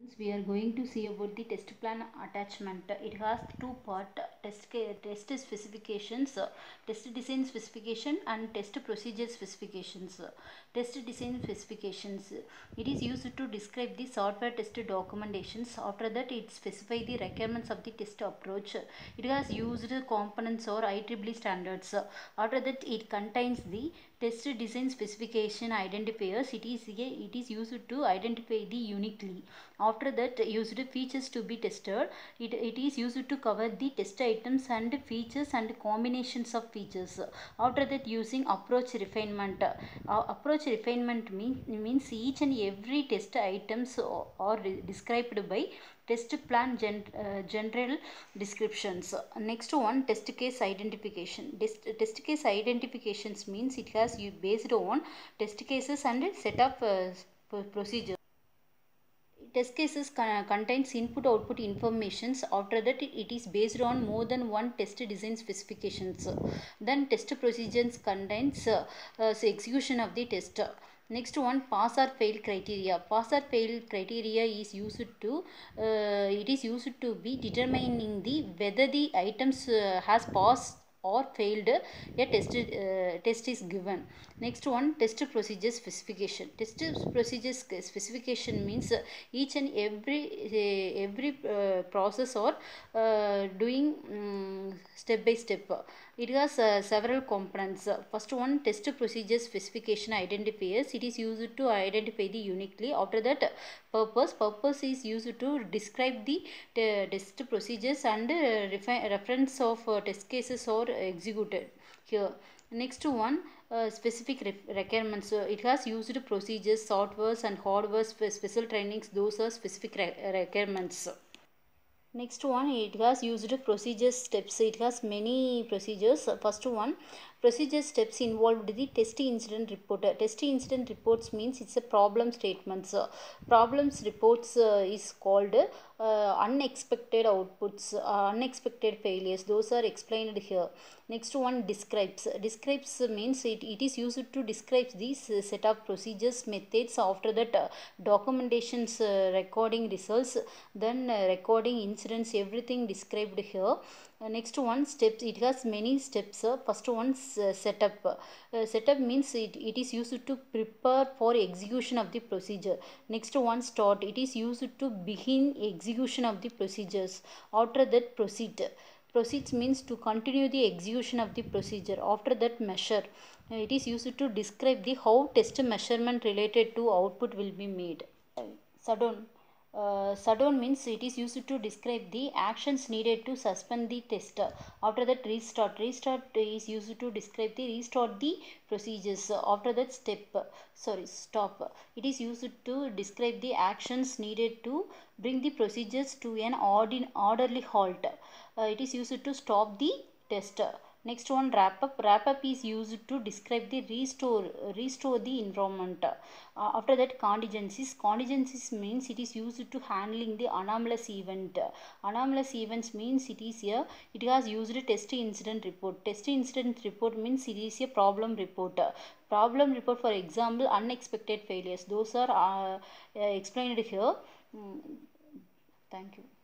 We are going to see about the test plan attachment. It has two part: test specifications, test design specification, and test procedure specifications. Test design specifications, it is used to describe the software test documentations. After that, it specify the requirements of the test approach. It has used components or IEEE standards. After that, it contains the test design specification identifiers. It is used to identify the uniquely. After that, used features to be tested. It is used to cover the test items and features and combinations of features. After that, using approach refinement. Approach refinement means each and every test items are described by test plan general descriptions. Next one, test case identification. Test case identifications means it has based on test cases and set of procedures. Test cases contains input output informations. After that, it is based on more than one test design specifications. Then test procedures contains execution of the test. Next one, pass or fail criteria. Pass or fail criteria is used to be determining the whether the items has passed or failed a test is given. Next one, test procedure specification. Test procedure specification means each and every process or doing step by step. It has several components. First one, test procedure specification identifiers. It is used to identify the uniquely. After that, purpose is used to describe the test procedures and reference of test cases or executed here. Next one, specific requirements. It has used procedures, softwares and hardware special trainings. Those are specific requirements. Next one, it has used procedure steps. It has many procedures. First one, procedure steps involved the test incident report. Test incident reports means it's a problem statements. Problems reports is called unexpected outputs, unexpected failures. Those are explained here. Next one, describes. Describes means it is used to describe these set of procedures, methods. After that, documentations, recording results, then recording incidents, everything described here. Next one, steps. It has many steps. First one, setup. Setup means it is used to prepare for execution of the procedure. Next one, start. It is used to begin execution of the procedures. After that, proceed. Proceeds means to continue the execution of the procedure. After that, measure. It is used to describe the how test measurement related to output will be made. Shutdown. Shutdown means it is used to describe the actions needed to suspend the test. After that, restart. Restart is used to describe the restart the procedures. After that, stop. It is used to describe the actions needed to bring the procedures to an orderly halt. It is used to stop the test. Next one, wrap up. Wrap up is used to describe the restore the environment. After that, contingencies. Contingencies means it is used to handling the anomalous event. Anomalous events means it has used test incident report. Test incident report means it is a problem report. Problem report, for example, unexpected failures. Those are explained here. Thank you.